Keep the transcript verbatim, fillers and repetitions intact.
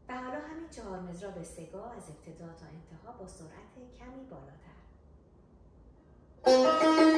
و حالا همین چهار مضراب سه‌گاه از ابتدا تا انتها با سرعت کمی بالاتر.